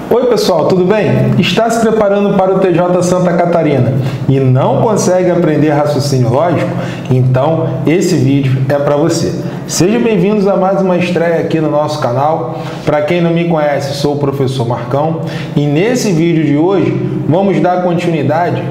Oi pessoal, tudo bem? Está se preparando para o TJ Santa Catarina e não consegue aprender raciocínio lógico? Então esse vídeo é para você. Sejam bem-vindos a mais uma estreia aqui no nosso canal. Para quem não me conhece, sou o professor Marcão e nesse vídeo de hoje vamos dar continuidade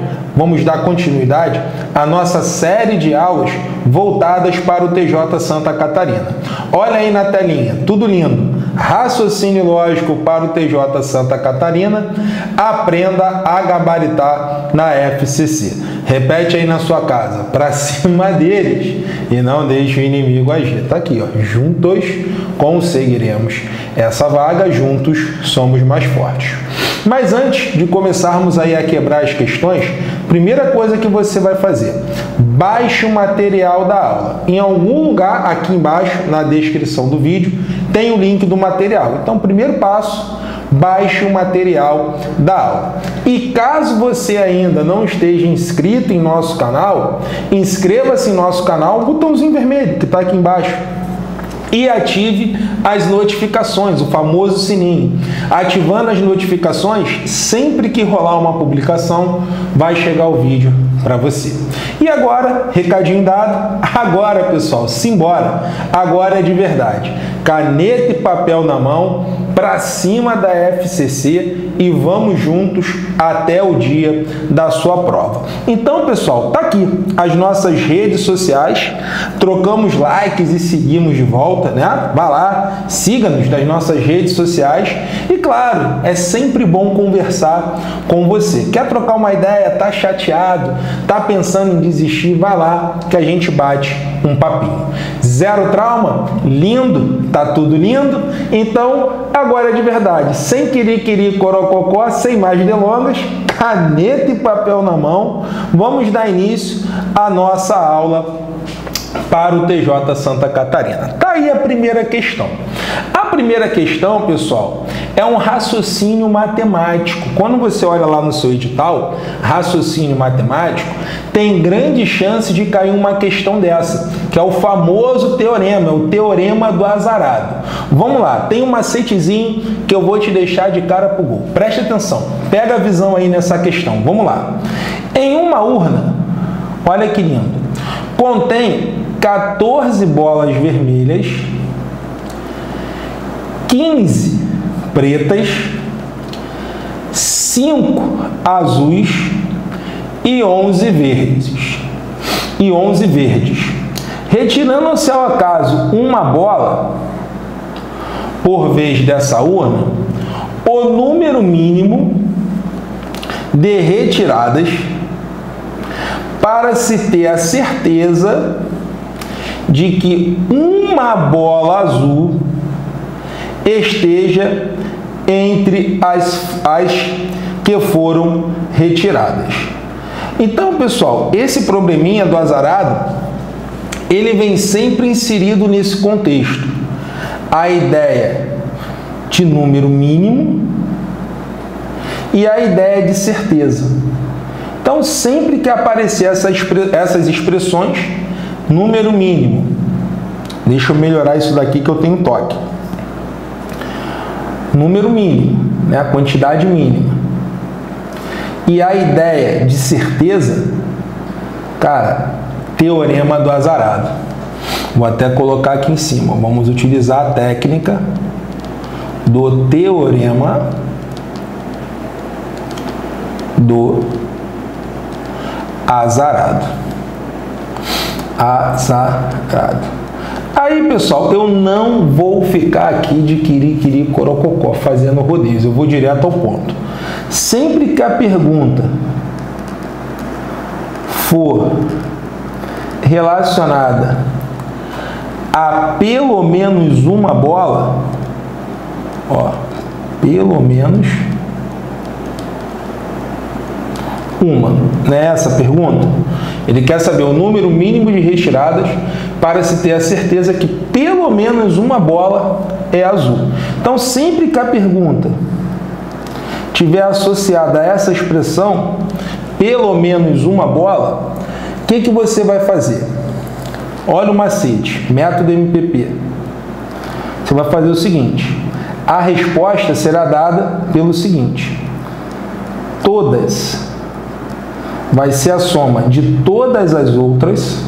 à nossa série de aulas voltadas para o TJ Santa Catarina. Olha aí na telinha, tudo lindo. Raciocínio lógico para o TJ Santa Catarina, aprenda a gabaritar na FCC. Repete aí na sua casa, para cima deles e não deixe o inimigo agir. Tá aqui, ó, juntos conseguiremos essa vaga, juntos somos mais fortes. Mas antes de começarmos aí a quebrar as questões, primeira coisa que você vai fazer, baixe o material da aula. Em algum lugar aqui embaixo, na descrição do vídeo, tem o link do material. Então, primeiro passo, baixe o material da aula. E caso você ainda não esteja inscrito em nosso canal, inscreva-se em nosso canal, o botãozinho vermelho que está aqui embaixo. E ative as notificações, o famoso sininho. Ativando as notificações, sempre que rolar uma publicação, vai chegar o vídeo para você. E agora, recadinho dado, agora pessoal, simbora, agora é de verdade. Caneta e papel na mão, para cima da FCC e vamos juntos até o dia da sua prova. Então, pessoal, tá aqui as nossas redes sociais, trocamos likes e seguimos de volta, né? Vá lá, siga-nos nas nossas redes sociais e, claro, é sempre bom conversar com você. Quer trocar uma ideia, tá chateado, tá pensando em desistir, vai lá que a gente bate um papinho. Zero trauma? Lindo, tá tudo lindo? Então, agora é de verdade, sem querer corococó, sem mais delongas, caneta e papel na mão, vamos dar início à nossa aula para o TJ Santa Catarina. Tá aí a primeira questão. A primeira questão, pessoal, é um raciocínio matemático. Quando você olha lá no seu edital, raciocínio matemático, tem grande chance de cair uma questão dessa, que é o famoso teorema, é o teorema do azarado. Vamos lá, tem um macetezinho que eu vou te deixar de cara pro gol. Preste atenção, pega a visão aí nessa questão. Vamos lá. Em uma urna, olha que lindo, contém 14 bolas vermelhas, 15 pretas, 5 azuis e 11 verdes. Retirando-se ao acaso uma bola por vez dessa urna, o número mínimo de retiradas para se ter a certeza de que uma bola azul esteja entre as que foram retiradas. Então, pessoal, esse probleminha do azarado, ele vem sempre inserido nesse contexto. A ideia de número mínimo e a ideia de certeza. Então, sempre que aparecer essas expressões, número mínimo, deixa eu melhorar isso daqui que eu tenho toque. Número mínimo, né, a quantidade mínima. E a ideia de certeza, cara, teorema do azarado. Vou até colocar aqui em cima. Vamos utilizar a técnica do teorema do azarado. Aí, pessoal, eu não vou ficar aqui de quiri corococó fazendo rodízio, eu vou direto ao ponto. Sempre que a pergunta for relacionada a pelo menos uma bola, ó, pelo menos uma, não é essa a pergunta? Ele quer saber o número mínimo de retiradas para se ter a certeza que pelo menos uma bola é azul. Então, sempre que a pergunta tiver associada a essa expressão, pelo menos uma bola, o que você vai fazer? Olha o macete, método MPP. Você vai fazer o seguinte, A resposta será dada pelo seguinte: todas vai ser a soma de todas as outras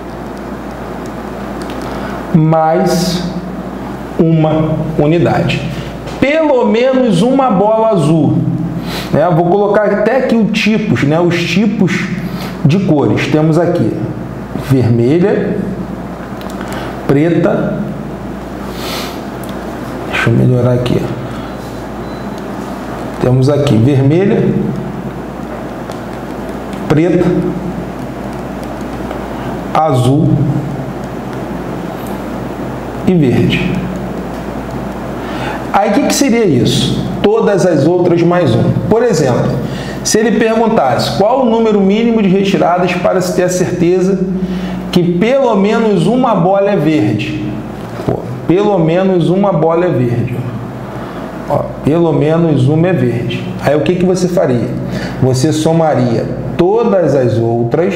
mais uma unidade. Pelo menos uma bola azul. Vou colocar até aqui os tipos, os tipos de cores. Temos aqui vermelha, preta, deixa eu melhorar aqui. Temos aqui vermelha, preta, azul e verde. Aí o que seria isso? Todas as outras mais um. Por exemplo, se ele perguntasse qual o número mínimo de retiradas para se ter a certeza que pelo menos uma bola é verde. Pelo menos uma bola é verde. Pelo menos uma é verde. Aí o que você faria? Você somaria todas as outras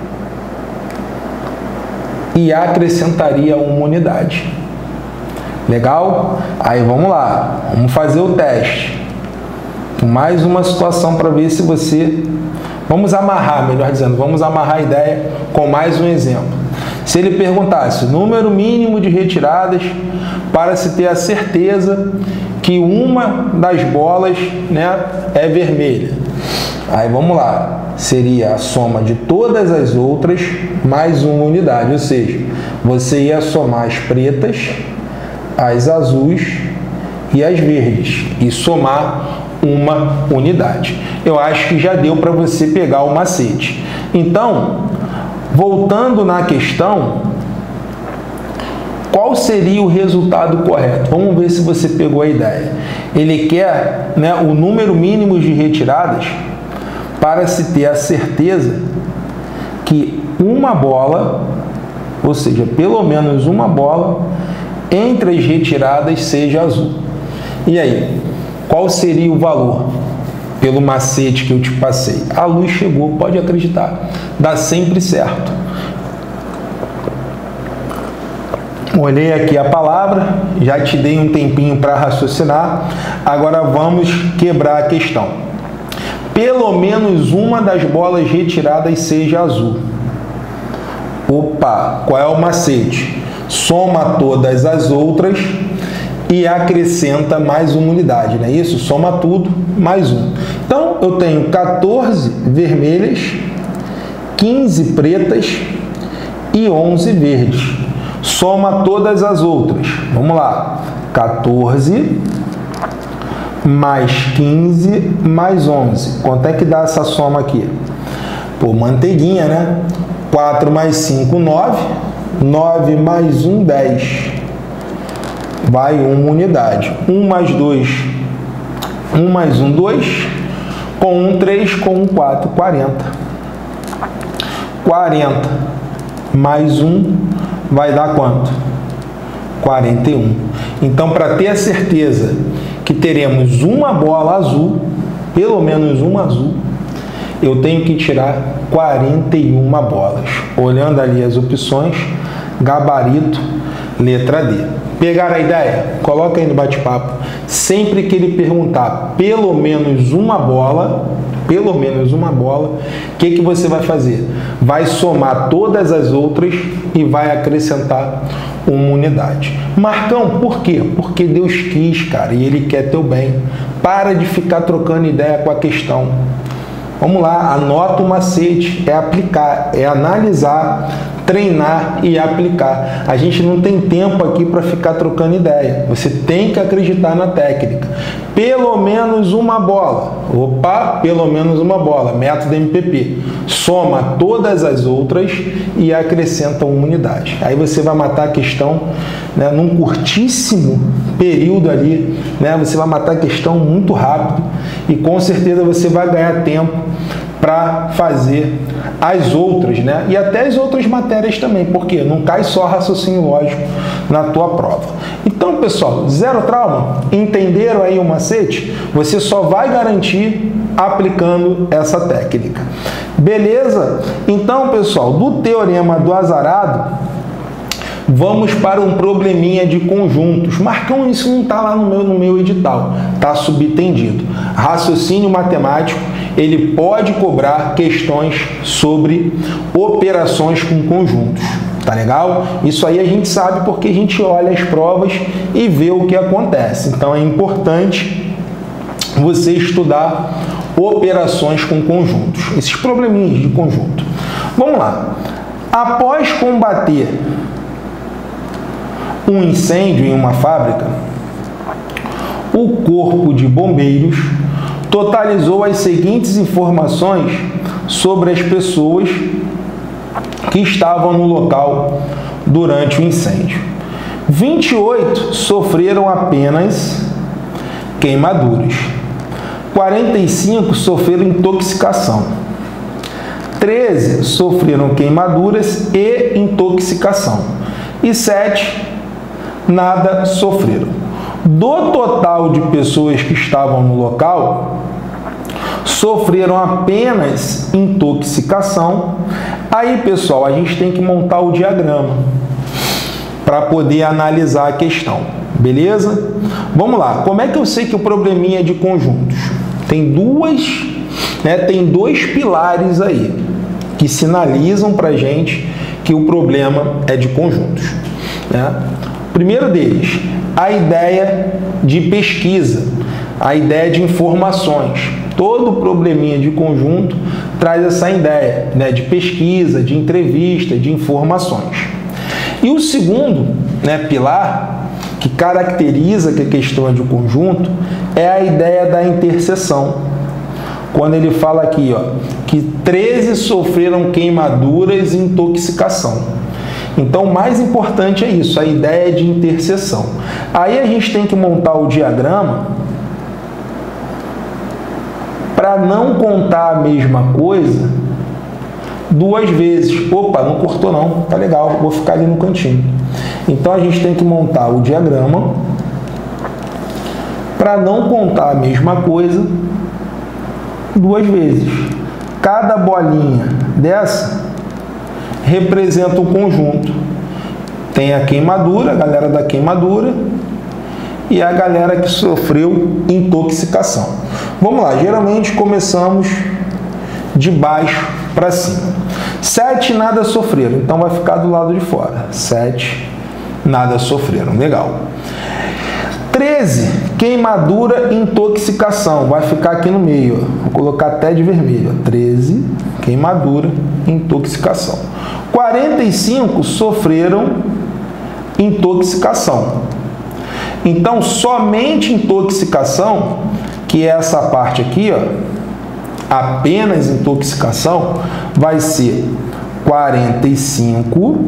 e acrescentaria uma unidade. Legal? Aí vamos lá, vamos fazer o teste. Mais uma situação para ver se você... Vamos amarrar, melhor dizendo, vamos amarrar a ideia com mais um exemplo. Se ele perguntasse o número mínimo de retiradas para se ter a certeza que uma das bolas é vermelha. Aí vamos lá, seria a soma de todas as outras mais uma unidade, ou seja, você ia somar as pretas, as azuis e as verdes e somar uma unidade. Eu acho que já deu para você pegar o macete. Então, voltando na questão, qual seria o resultado correto? Vamos ver se você pegou a ideia. Ele quer o número mínimo de retiradas para se ter a certeza que uma bola, ou seja, pelo menos uma bola, entre as retiradas seja azul. E aí, qual seria o valor? Pelo macete que eu te passei. A luz chegou, pode acreditar. Dá sempre certo. Olhei aqui a palavra, já te dei um tempinho para raciocinar. Agora vamos quebrar a questão. Pelo menos uma das bolas retiradas seja azul. Opa, qual é o macete? Soma todas as outras e acrescenta mais uma unidade, não é isso? Soma tudo, mais um. Então, eu tenho 14 vermelhas, 15 pretas e 11 verdes. Soma todas as outras. Vamos lá. 14 mais 15 mais 11. Quanto é que dá essa soma aqui? Pô, manteiguinha, né? 4 mais 5, 9. 9 mais 1, 10. Vai uma unidade. 1 mais 2, 1 mais 1, 2. Com 1, 3. Com 1, 4, 40. 40 mais 1 vai dar quanto? 41. Então, para ter a certeza que teremos uma bola azul, pelo menos uma azul, eu tenho que tirar 41 bolas. Olhando ali as opções, gabarito, letra D. Pegaram a ideia? Coloca aí no bate-papo. Sempre que ele perguntar pelo menos uma bola, o que você vai fazer? Vai somar todas as outras e vai acrescentar uma unidade. Marcão, por quê? Porque Deus quis, cara, e Ele quer teu bem. Para de ficar trocando ideia com a questão. Vamos lá, anota o macete, é aplicar, é analisar, treinar e aplicar. A gente não tem tempo aqui para ficar trocando ideia. Você tem que acreditar na técnica. Pelo menos uma bola. Opa, pelo menos uma bola. Método MPP. Soma todas as outras e acrescenta uma unidade. Aí você vai matar a questão, né, num curtíssimo período ali, né? Você vai matar a questão muito rápido e com certeza você vai ganhar tempo para fazer as outras, né? E até as outras matérias também, porque não cai só raciocínio lógico na tua prova. Então, pessoal, zero trauma? Entenderam aí o macete? Você só vai garantir aplicando essa técnica. Beleza? Então, pessoal, do teorema do azarado, Vamos para um probleminha de conjuntos. Marcão, isso não está lá no meu edital, está subtendido. Raciocínio matemático, ele pode cobrar questões sobre operações com conjuntos. Tá legal? Isso aí a gente sabe porque a gente olha as provas e vê o que acontece. Então é importante você estudar operações com conjuntos, esses probleminhas de conjunto. Vamos lá. Após combater um incêndio em uma fábrica, o corpo de bombeiros totalizou as seguintes informações sobre as pessoas que estavam no local durante o incêndio. 28 sofreram apenas queimaduras. 45 sofreram intoxicação. 13 sofreram queimaduras e intoxicação. E 7 nada sofreram. Do total de pessoas que estavam no local, sofreram apenas intoxicação. Aí, pessoal, a gente tem que montar o diagrama para poder analisar a questão, beleza? Vamos lá. Como é que eu sei que o probleminha é de conjuntos? Tem dois pilares aí que sinalizam para a gente que o problema é de conjuntos, né? O primeiro deles, a ideia de pesquisa, a ideia de informações. Todo probleminha de conjunto traz essa ideia, né, de pesquisa, de entrevista, de informações. E o segundo, né, pilar, que caracteriza que a questão é de conjunto, é a ideia da interseção. Quando ele fala aqui, ó, que 13 sofreram queimaduras e intoxicação. Então, o mais importante é isso, a ideia de interseção. Aí a gente tem que montar o diagrama para não contar a mesma coisa duas vezes. Opa, não cortou não, tá legal, vou ficar ali no cantinho. Então, a gente tem que montar o diagrama para não contar a mesma coisa duas vezes. Cada bolinha dessa representa um conjunto. Tem a queimadura, a galera da queimadura, e a galera que sofreu intoxicação. Vamos lá, geralmente começamos de baixo para cima. 7 nada sofreram, então vai ficar do lado de fora. 7 nada sofreram, legal. 13, queimadura e intoxicação, vai ficar aqui no meio, ó. Vou colocar até de vermelho, ó. 13, queimadura e intoxicação. 45 sofreram intoxicação. Então, somente intoxicação, que é essa parte aqui, ó, apenas intoxicação, vai ser 45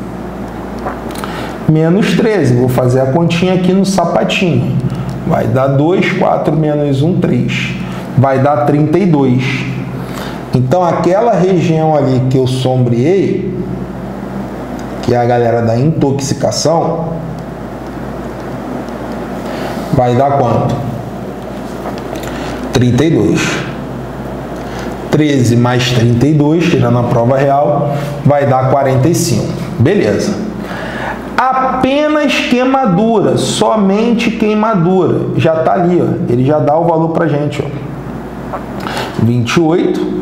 menos 13. Vou fazer a continha aqui no sapatinho. Vai dar 2, 4 menos 1, 3. Vai dar 32. Então, aquela região ali que eu sombreei, que é a galera da intoxicação, vai dar quanto? 32. 13 mais 32, tirando a prova real, vai dar 45. Beleza. Apenas queimadura, somente queimadura. Já está ali, ó. Ele já dá o valor para a gente, ó. 28.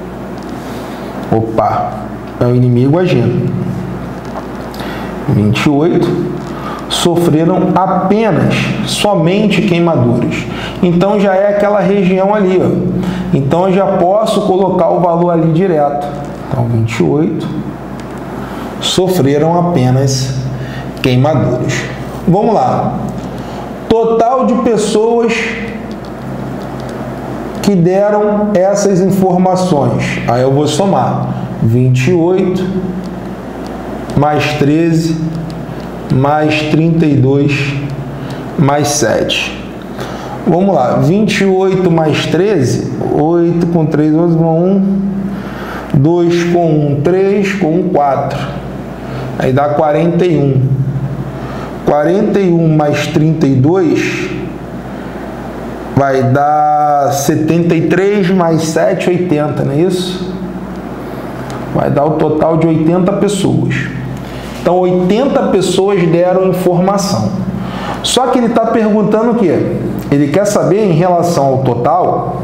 Opa, é o inimigo agindo. 28 sofreram apenas, somente queimaduras. Então já é aquela região ali, ó. Então eu já posso colocar o valor ali direto. Então 28 sofreram apenas queimaduras. Vamos lá. Total de pessoas que deram essas informações. Aí eu vou somar 28 mais 13 mais 32 mais 7. Vamos lá, 28 mais 13, 8 com 3, 11 com 1, 2 com 1, 3 com 1, 4. Aí dá 41. 41 mais 32 vai dar 73 mais 7, 80, não é isso? Vai dar o total de 80 pessoas. Então, 80 pessoas deram informação. Só que ele está perguntando o quê? Ele quer saber, em relação ao total,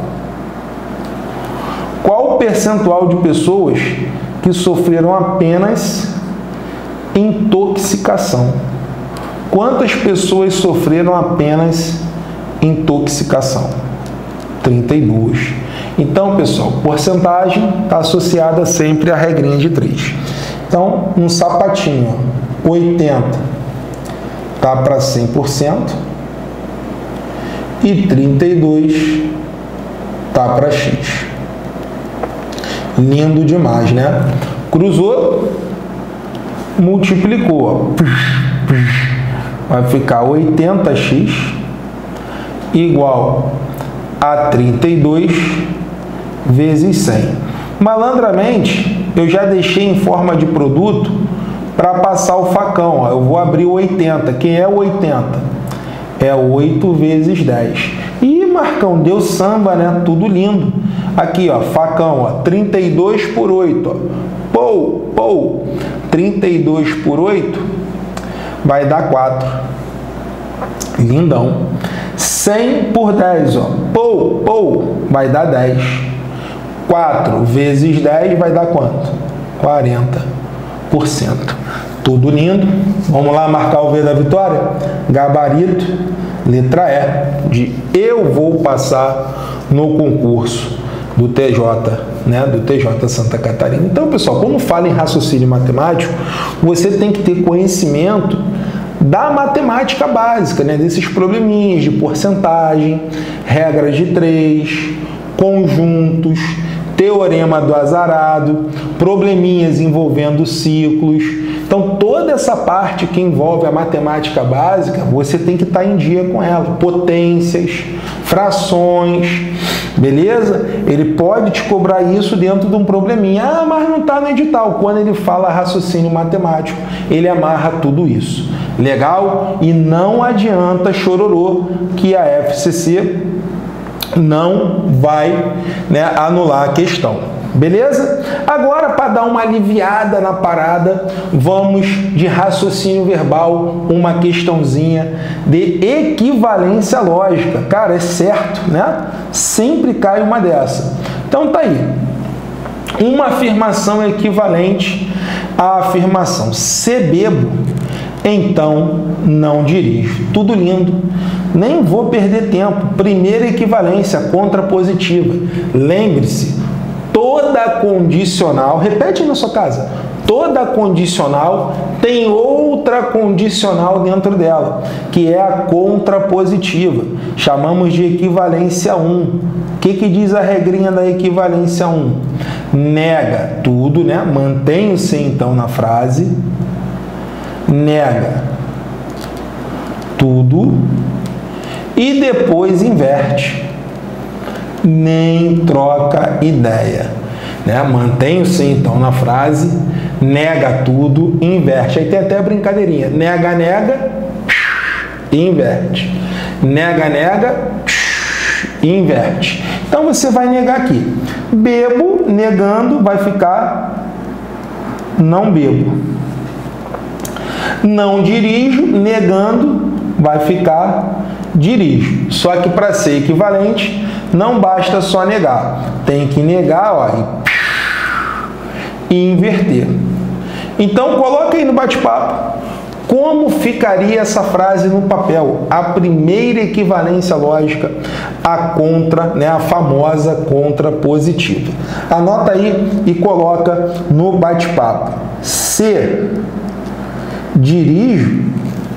qual o percentual de pessoas que sofreram apenas intoxicação. Quantas pessoas sofreram apenas intoxicação? 32. Então, pessoal, porcentagem está associada sempre à regrinha de 3. Então, um sapatinho, 80 está para 100% e 32 está para X. Lindo demais, né? Cruzou, multiplicou. Vai ficar 80x igual a 32 vezes 100. Malandramente, eu já deixei em forma de produto para passar o facão. Ó. Eu vou abrir o 80. Quem é o 80? É 8 vezes 10. Ih, Marcão, deu samba, né? Tudo lindo. Aqui, ó, facão, ó, 32 por 8. Ó. Pou, pou. 32 por 8 vai dar 4. Lindão. 100 por 10, ó. Pou, pou. Vai dar 10. 4 vezes 10 vai dar quanto? 40%. Tudo lindo. Vamos lá marcar o V da vitória? Gabarito, letra E, de eu vou passar no concurso do TJ, né, do TJ Santa Catarina. Então, pessoal, quando fala em raciocínio matemático, você tem que ter conhecimento da matemática básica, né, desses probleminhas de porcentagem, regras de 3, conjuntos, teorema do azarado, probleminhas envolvendo ciclos. Então, toda essa parte que envolve a matemática básica, você tem que estar em dia com ela. Potências, frações, beleza? Ele pode te cobrar isso dentro de um probleminha. Ah, mas não está no edital. Quando ele fala raciocínio matemático, ele amarra tudo isso. Legal? E não adianta chororô que a FCC não vai, né, anular a questão. Beleza? Agora, para dar uma aliviada na parada, vamos de raciocínio verbal, uma questãozinha de equivalência lógica. Cara, é certo, né? Sempre cai uma dessa. Então, tá aí. Uma afirmação é equivalente à afirmação: se bebo, então não dirijo. Tudo lindo. Nem vou perder tempo. Primeira equivalência, contrapositiva. Lembre-se, toda condicional, repete aí na sua casa, toda condicional tem outra condicional dentro dela, que é a contrapositiva. Chamamos de equivalência 1. O que diz a regrinha da equivalência 1? Nega tudo, né? Mantém o se então na frase. Nega tudo e depois inverte. Nem troca ideia, né? Mantém o se então na frase, nega tudo, inverte. Aí tem até a brincadeirinha: nega, nega, inverte. Nega, nega, inverte. Então você vai negar aqui. Bebo, negando, vai ficar não bebo. Não dirijo, negando, vai ficar dirijo. Só que para ser equivalente, não basta só negar. Tem que negar, ó, e inverter. Então, coloca aí no bate-papo como ficaria essa frase no papel. A primeira equivalência lógica, a contra, né, a famosa contrapositiva. Anota aí e coloca no bate-papo. Se dirijo,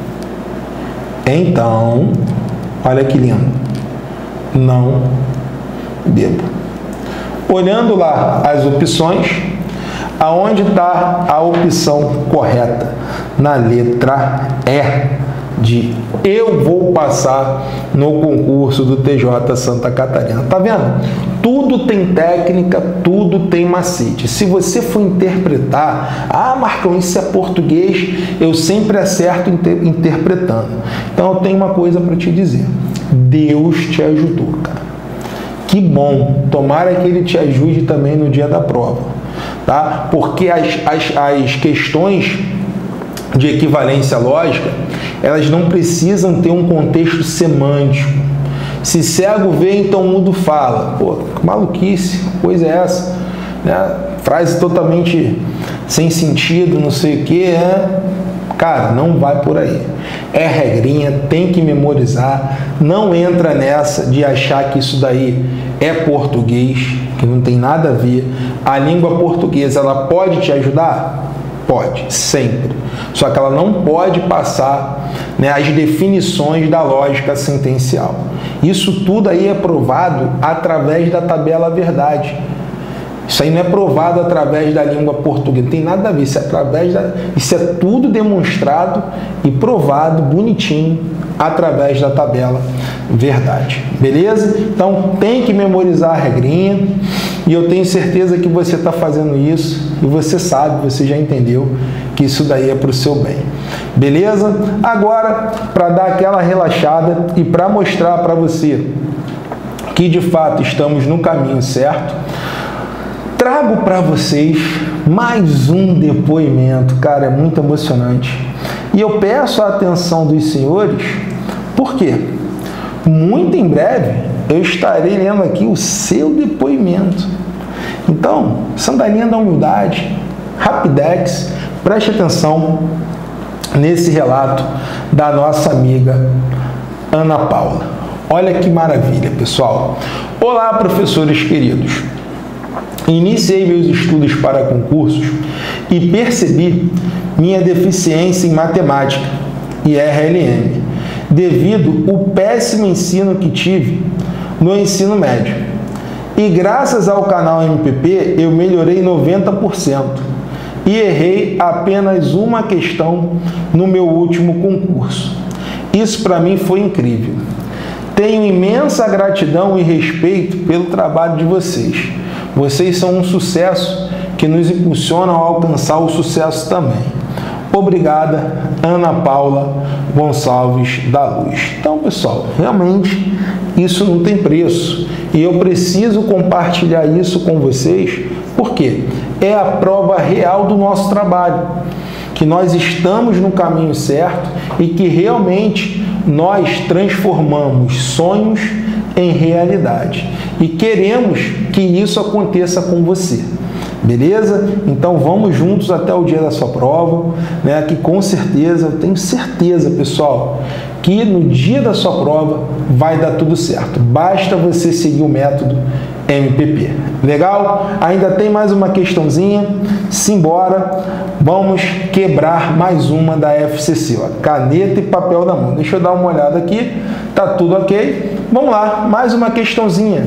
então, olha que lindo, não bebo. Olhando lá as opções, aonde está a opção correta? Na letra E, de eu vou passar no concurso do TJ Santa Catarina. Tá vendo? Tudo tem técnica, tudo tem macete. Se você for interpretar, ah, Marcão, isso é português, eu sempre acerto interpretando. Então eu tenho uma coisa para te dizer. Deus te ajudou, cara. Que bom. Tomara que ele te ajude também no dia da prova, tá? Porque as questões de equivalência lógica, elas não precisam ter um contexto semântico. Se cego vê, então mudo fala. Pô, que maluquice, que coisa é essa? Né? Frase totalmente sem sentido, não sei o que, né? Cara, não vai por aí. É regrinha, tem que memorizar. Não entra nessa de achar que isso daí é português, que não tem nada a ver. A língua portuguesa, ela pode te ajudar? Pode, sempre. Só que ela não pode passar, né, as definições da lógica sentencial. Isso tudo aí é provado através da tabela verdade. Isso aí não é provado através da língua portuguesa, não tem nada a ver, isso é tudo demonstrado e provado bonitinho através da tabela verdade, beleza? Então tem que memorizar a regrinha e eu tenho certeza que você está fazendo isso e você sabe, você já entendeu que isso daí é para o seu bem, beleza? Agora, para dar aquela relaxada e para mostrar para você que de fato estamos no caminho certo, trago para vocês mais um depoimento, cara, é muito emocionante. E eu peço a atenção dos senhores, porque muito em breve eu estarei lendo aqui o seu depoimento. Então, sandalinha da humildade, Rapidex, preste atenção nesse relato da nossa amiga Ana Paula. Olha que maravilha, pessoal. Olá, professores queridos. Iniciei meus estudos para concursos e percebi minha deficiência em matemática e RLM, devido ao péssimo ensino que tive no ensino médio. E graças ao canal MPP eu melhorei 90% e errei apenas uma questão no meu último concurso. Isso para mim foi incrível. Tenho imensa gratidão e respeito pelo trabalho de vocês. Vocês são um sucesso que nos impulsionam a alcançar o sucesso também. Obrigada, Ana Paula Gonçalves da Luz. Então, pessoal, realmente isso não tem preço. E eu preciso compartilhar isso com vocês, porque é a prova real do nosso trabalho. Que nós estamos no caminho certo e que realmente nós transformamos sonhos em realidade. E queremos que isso aconteça com você. Beleza? Então vamos juntos até o dia da sua prova, né? Que com certeza, eu tenho certeza, pessoal, que no dia da sua prova vai dar tudo certo. Basta você seguir o método MPP. Legal? Ainda tem mais uma questãozinha. Simbora. Vamos quebrar mais uma da FCC. Ó. Caneta e papel na mão. Deixa eu dar uma olhada aqui. Tá tudo ok? Vamos lá. Mais uma questãozinha.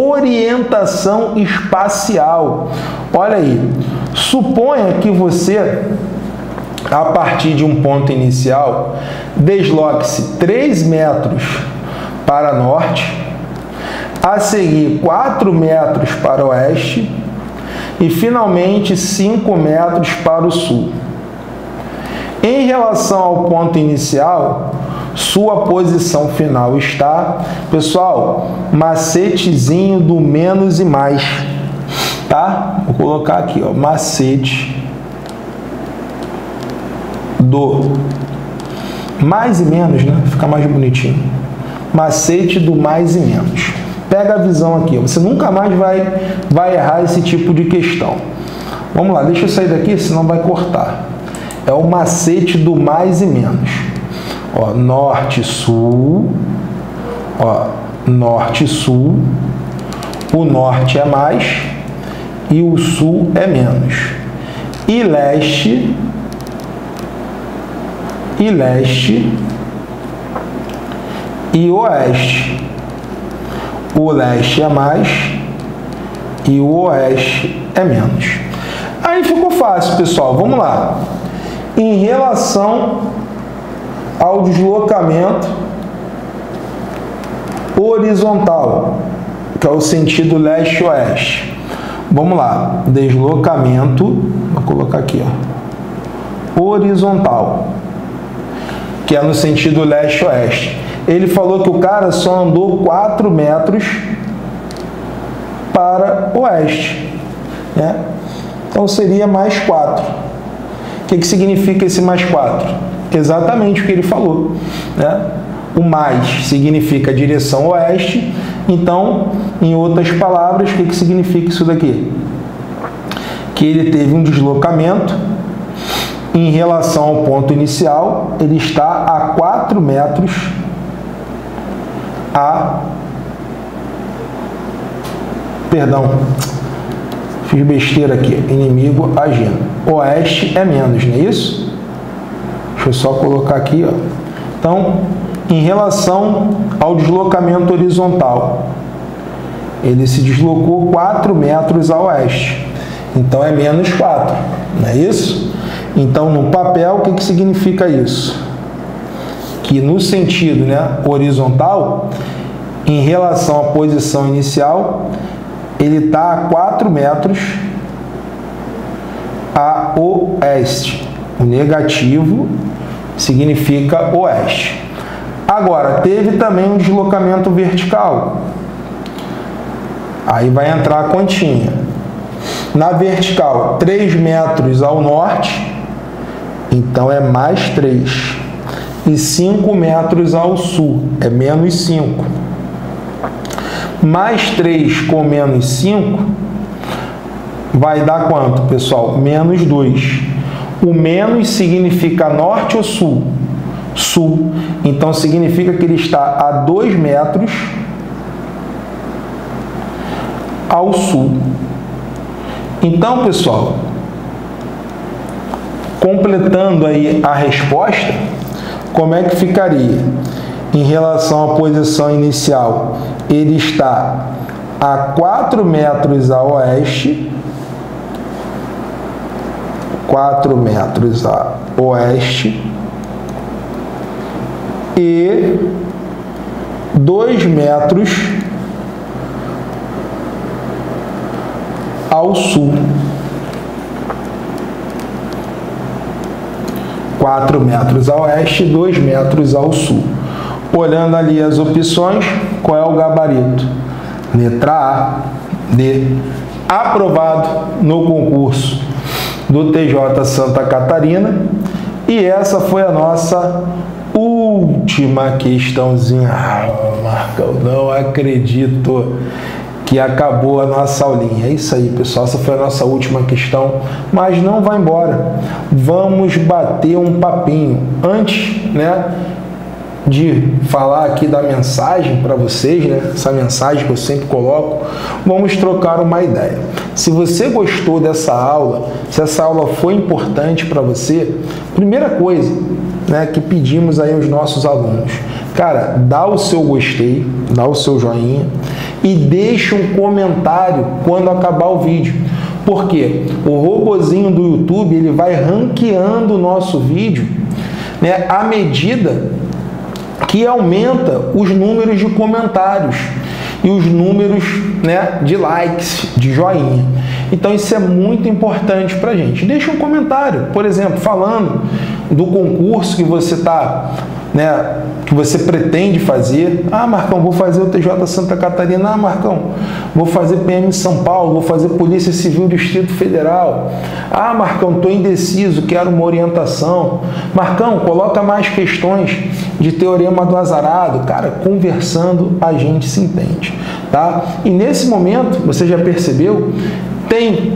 Orientação espacial. Olha aí. Suponha que você, a partir de um ponto inicial, desloque-se 3 metros para norte, a seguir 4 metros para o oeste e finalmente 5 metros para o sul. Em relação ao ponto inicial, sua posição final está, pessoal, macetezinho do menos e mais, tá? Vou colocar aqui, ó, macete do mais e menos, né? Fica mais bonitinho. Macete do mais e menos. Pega a visão aqui, ó. Você nunca mais vai errar esse tipo de questão. Vamos lá, deixa eu sair daqui, senão vai cortar. É o macete do mais e menos. Ó, norte, sul. Ó, norte, sul. O norte é mais e o sul é menos. E leste e oeste. O leste é mais e o oeste é menos. Aí ficou fácil, pessoal. Vamos lá. Em relação ao deslocamento horizontal, que é o sentido leste-oeste. Vamos lá. Deslocamento, vou colocar aqui, ó, horizontal, que é no sentido leste-oeste. Ele falou que o cara só andou 4 metros para o oeste, né? Então seria mais 4. O que significa esse mais 4? Exatamente o que ele falou, né? O mais significa direção oeste, então, em outras palavras, o que significa isso daqui? Que ele teve um deslocamento em relação ao ponto inicial, ele está a 4 metros fiz besteira aqui, inimigo agindo. Oeste é menos, não é isso? Deixa eu só colocar aqui, ó. Então, em relação ao deslocamento horizontal, ele se deslocou 4 metros a oeste. Então, é menos 4, não é isso? Então, no papel, o que significa isso? Que no sentido, né, horizontal, em relação à posição inicial, ele está a 4 metros a oeste. O negativo significa oeste. Agora, teve também um deslocamento vertical. Aí vai entrar a continha. Na vertical, 3 metros ao norte, então é mais 3. E 5 metros ao sul, é menos 5. Mais 3 com menos 5 vai dar quanto, pessoal? Menos 2. O menos significa norte ou sul? Sul. Então, significa que ele está a 2 metros ao sul. Então, pessoal, completando aí a resposta, como é que ficaria? Em relação à posição inicial, ele está a 4 metros a oeste, 4 metros a oeste, e 2 metros ao sul. 4 metros a oeste e 2 metros ao sul. Olhando ali as opções, qual é o gabarito? Letra A, D. Aprovado no concurso do TJ Santa Catarina. E essa foi a nossa última questãozinha. Marcão, não acredito que acabou a nossa aulinha. É isso aí, pessoal. Essa foi a nossa última questão. Mas não vai embora. Vamos bater um papinho. Antes, né, de falar aqui da mensagem para vocês, né? Essa mensagem que eu sempre coloco, vamos trocar uma ideia. Se você gostou dessa aula, se essa aula foi importante para você, primeira coisa, né, que pedimos aí aos nossos alunos, cara, dá o seu gostei, dá o seu joinha e deixa um comentário quando acabar o vídeo. Porque o robozinho do YouTube, ele vai ranqueando o nosso vídeo, né, à medida que aumenta os números de comentários e os números, né, de likes, de joinha. Então isso é muito importante para a gente. Deixa um comentário, por exemplo, falando do concurso que você está, né, que você pretende fazer. Ah, Marcão, vou fazer o TJ Santa Catarina. Ah, Marcão, vou fazer PM São Paulo, vou fazer Polícia Civil Distrito Federal. Ah, Marcão, estou indeciso, quero uma orientação. Marcão, coloca mais questões de Teorema do Azarado. Cara, conversando a gente se entende, tá? E nesse momento, você já percebeu, tem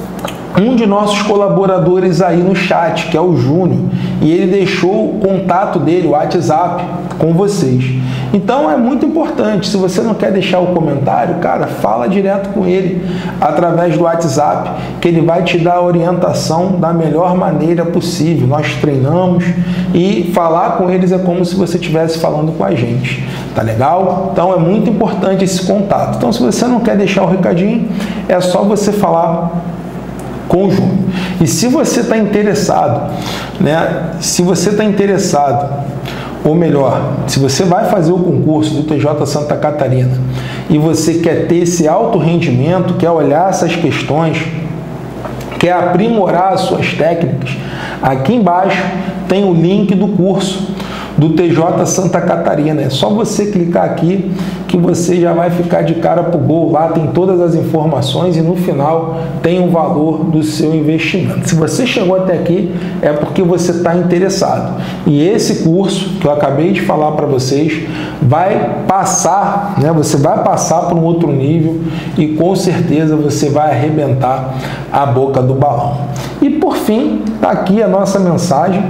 um de nossos colaboradores aí no chat, que é o Júnior, e ele deixou o contato dele, o WhatsApp, com vocês. Então é muito importante, se você não quer deixar o comentário, cara, fala direto com ele através do WhatsApp, que ele vai te dar a orientação da melhor maneira possível. Nós treinamos e falar com eles é como se você estivesse falando com a gente, tá legal? Então é muito importante esse contato. Então, se você não quer deixar o recadinho, é só você falar com o Júnior. E se você está interessado, né? Se você está interessado, ou melhor, se você vai fazer o concurso do TJ Santa Catarina e você quer ter esse alto rendimento, quer olhar essas questões, quer aprimorar as suas técnicas, aqui embaixo tem o link do curso. do TJ Santa Catarina. É só você clicar aqui que você já vai ficar de cara pro gol. Lá tem todas as informações e no final tem o valor do seu investimento. Se você chegou até aqui é porque você está interessado. E esse curso que eu acabei de falar para vocês vai passar, né? Você vai passar para um outro nível e com certeza você vai arrebentar a boca do balão. E por fim, está aqui a nossa mensagem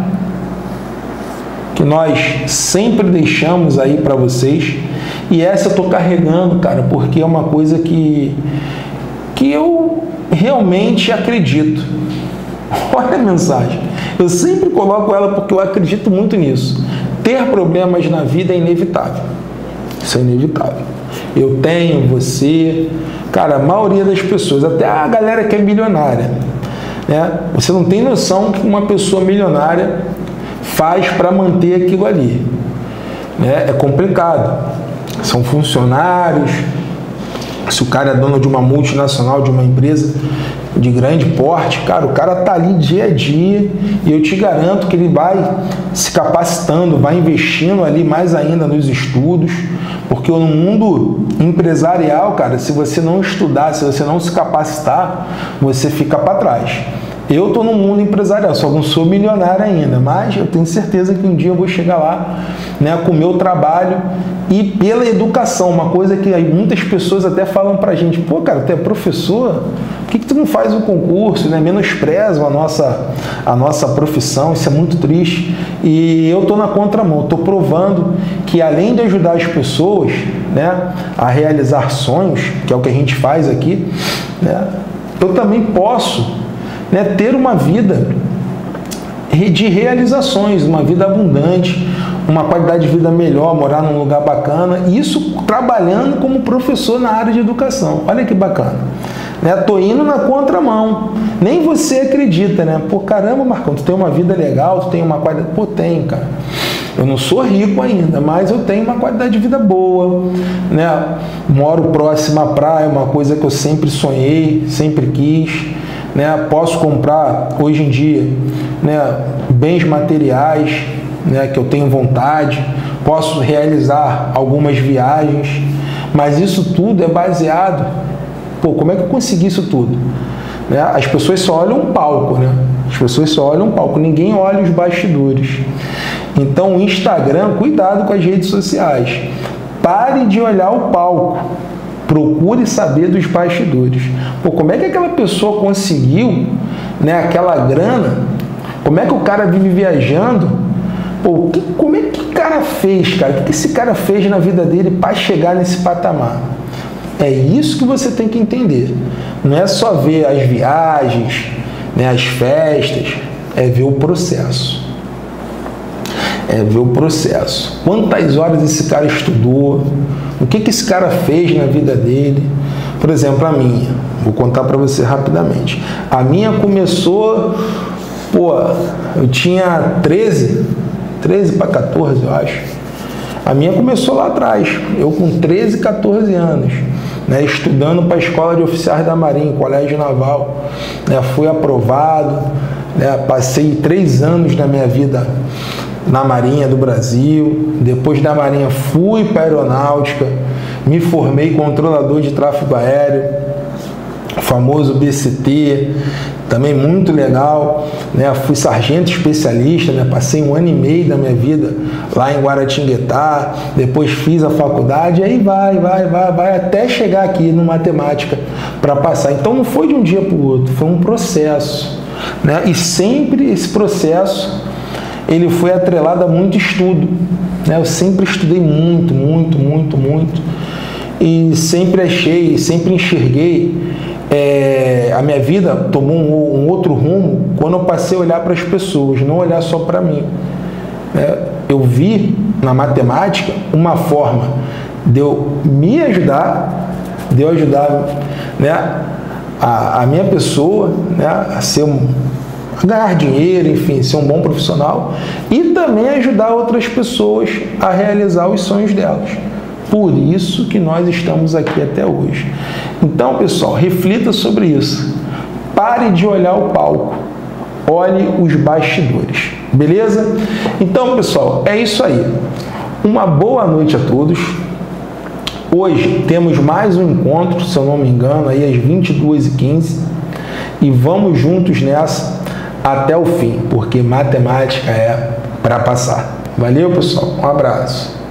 que nós sempre deixamos aí para vocês. E essa eu estou carregando, cara, porque é uma coisa que eu realmente acredito. Olha a mensagem. Eu sempre coloco ela porque eu acredito muito nisso. Ter problemas na vida é inevitável. Isso é inevitável. Eu tenho, você, cara, a maioria das pessoas, até a galera que é milionária, né? Você não tem noção que uma pessoa milionária faz para manter aquilo ali, né? É complicado. São funcionários. Se o cara é dono de uma multinacional, de uma empresa de grande porte, cara, o cara tá ali dia a dia e eu te garanto que ele vai se capacitando, vai investindo ali mais ainda nos estudos, porque no mundo empresarial, cara, se você não estudar, se você não se capacitar, você fica para trás. Eu estou no mundo empresarial, só não sou milionário ainda, mas eu tenho certeza que um dia eu vou chegar lá, né, com o meu trabalho e pela educação, uma coisa que muitas pessoas até falam pra gente: pô, cara, tu é professor, por que tu não faz o concurso, né? Menosprezam a nossa profissão, isso é muito triste. E eu estou na contramão, estou provando que além de ajudar as pessoas, né, a realizar sonhos, que é o que a gente faz aqui, né, eu também posso, né, ter uma vida de realizações, uma vida abundante, uma qualidade de vida melhor, morar num lugar bacana, isso trabalhando como professor na área de educação. Olha que bacana, né? Tô indo na contramão. Nem você acredita, né? Pô, caramba, Marcão, tu tem uma vida legal, tu tem uma qualidade... Pô, tenho, cara. Eu não sou rico ainda, mas eu tenho uma qualidade de vida boa, né? Moro próximo à praia, uma coisa que eu sempre sonhei, sempre quis, né? Posso comprar, hoje em dia, né, bens materiais, né, que eu tenho vontade, posso realizar algumas viagens, mas isso tudo é baseado... Pô, como é que eu consegui isso tudo? Né? As pessoas só olham um palco, né? As pessoas só olham um palco, ninguém olha os bastidores. Então, o Instagram, cuidado com as redes sociais. Pare de olhar o palco. Procure saber dos bastidores. Pô, como é que aquela pessoa conseguiu, né, aquela grana? Como é que o cara vive viajando? Pô, como é que o cara fez, cara? O que esse cara fez na vida dele para chegar nesse patamar? É isso que você tem que entender. Não é só ver as viagens, né, as festas, é ver o processo. É ver o processo. Quantas horas esse cara estudou? O que esse cara fez na vida dele? Por exemplo, a minha. Vou contar para você rapidamente. A minha começou... Pô, eu tinha 13 para 14, eu acho. A minha começou lá atrás. Eu com 13, 14 anos. Né, estudando para a Escola de Oficiais da Marinha, Colégio Naval. Né, fui aprovado. Né, passei 3 anos da minha vida na Marinha do Brasil. Depois da Marinha fui para a Aeronáutica, me formei controlador de tráfego aéreo, o famoso BCT, também muito legal, né? Fui sargento especialista, né? Passei 1 ano e meio da minha vida lá em Guaratinguetá, depois fiz a faculdade, e aí vai até chegar aqui no matemática para passar. Então não foi de um dia para o outro, foi um processo, né? E sempre esse processo ele foi atrelado a muito estudo, né? Eu sempre estudei muito, e sempre enxerguei, a minha vida tomou um outro rumo quando eu passei a olhar para as pessoas, não olhar só para mim. Eu vi na matemática uma forma de eu me ajudar, né, a minha pessoa, né, a ganhar dinheiro, enfim, ser um bom profissional e também ajudar outras pessoas a realizar os sonhos delas. Por isso que nós estamos aqui até hoje. Então, pessoal, reflita sobre isso. Pare de olhar o palco. Olhe os bastidores. Beleza? Então, pessoal, é isso aí. Uma boa noite a todos. Hoje temos mais um encontro, se eu não me engano, aí às 22h15. E vamos juntos nessa até o fim, porque matemática é para passar. Valeu, pessoal. Um abraço.